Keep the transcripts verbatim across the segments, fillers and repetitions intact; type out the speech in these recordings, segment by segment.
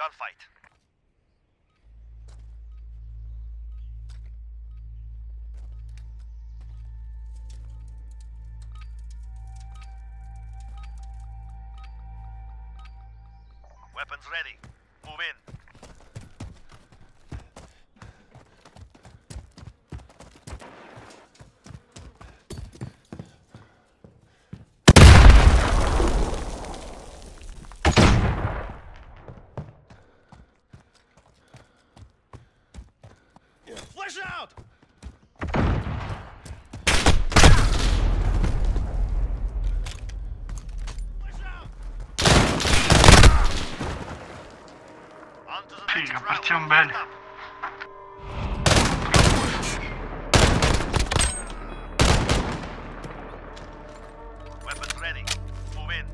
gunfight. Weapons ready. Move in. Flash out! Figa, partiamo bene. Weapons ready. Move in.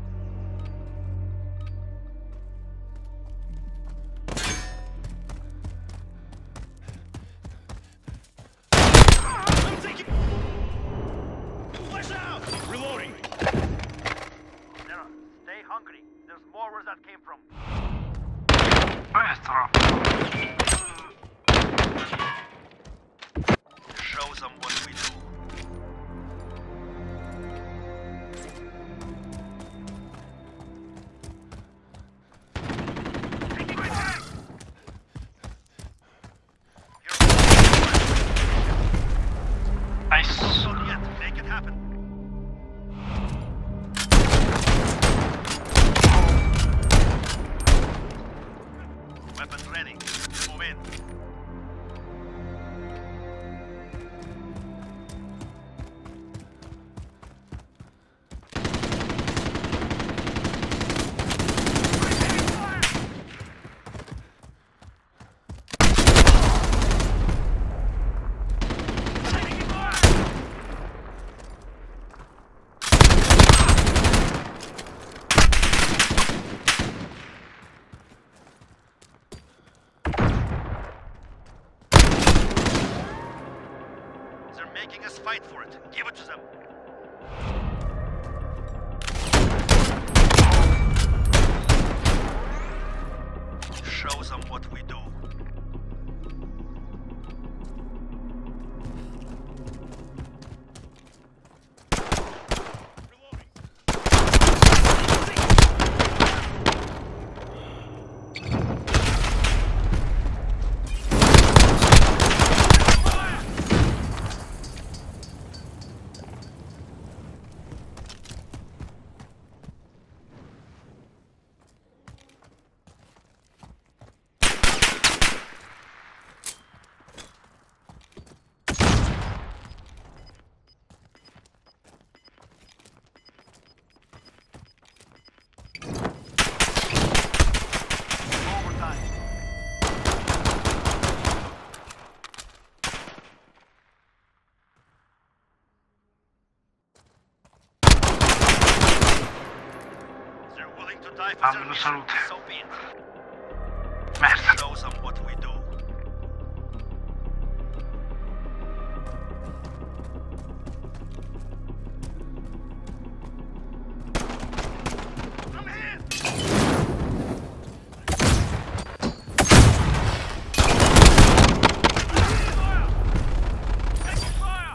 I'm taking. Flash out! Reloading. Sarah, stay hungry. There's more where that came from. Maestro. Show them what we do. Nice. Not yet. Make it happen. Weapons ready. Move in. They're making us fight for it. Give it to them. Show them what we do. Dammi salute. So be it. Merda. Show them what we do. I'm here. Taking fire.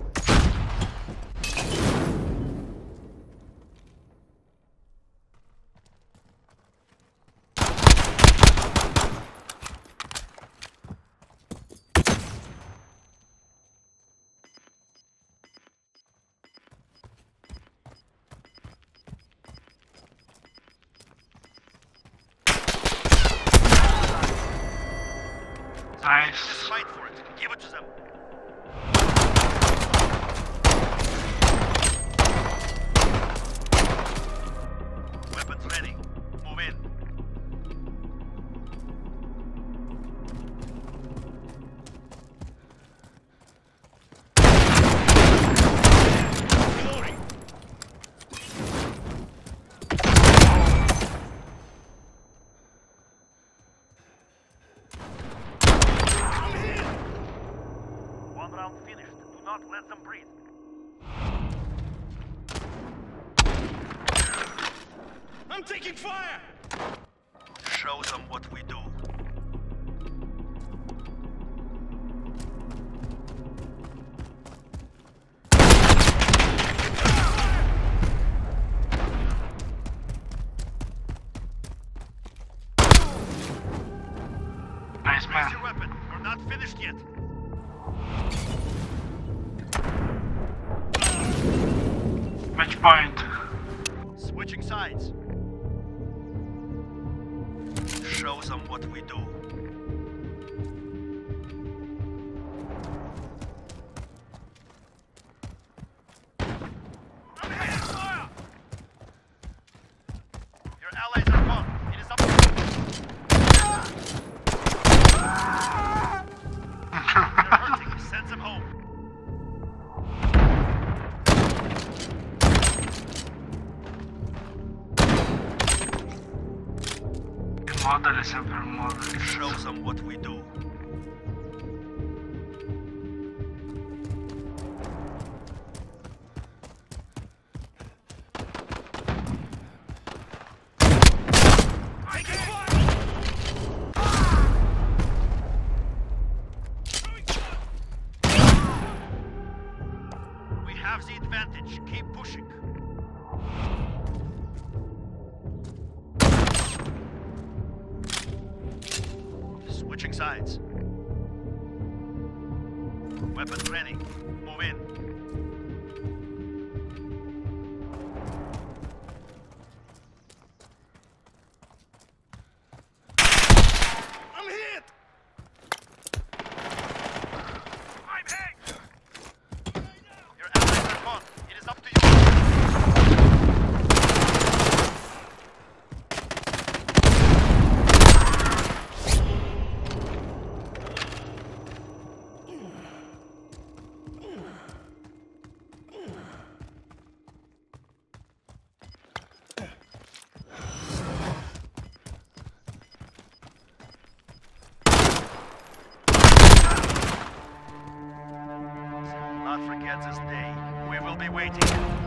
Nice. Just fight for it. Give it to them. Weapons ready. Move in. Reloading. One round finished. Do not let them breathe. I'm taking fire! Show them what we do. Nice Raise man. your weapon. We're not finished yet. Match point. Switching sides. Show them what we do. I'm hitting fire! Your allies are gone. It is up to you. They're hurting. Send them home. Model è sempre un model. Show them what we do. We have the advantage. Keep pushing. Switching sides. Weapons ready. Move in. I'm hit! I'm hit! Your allies are gone. It is up to you. Not forget this day. We will be waiting.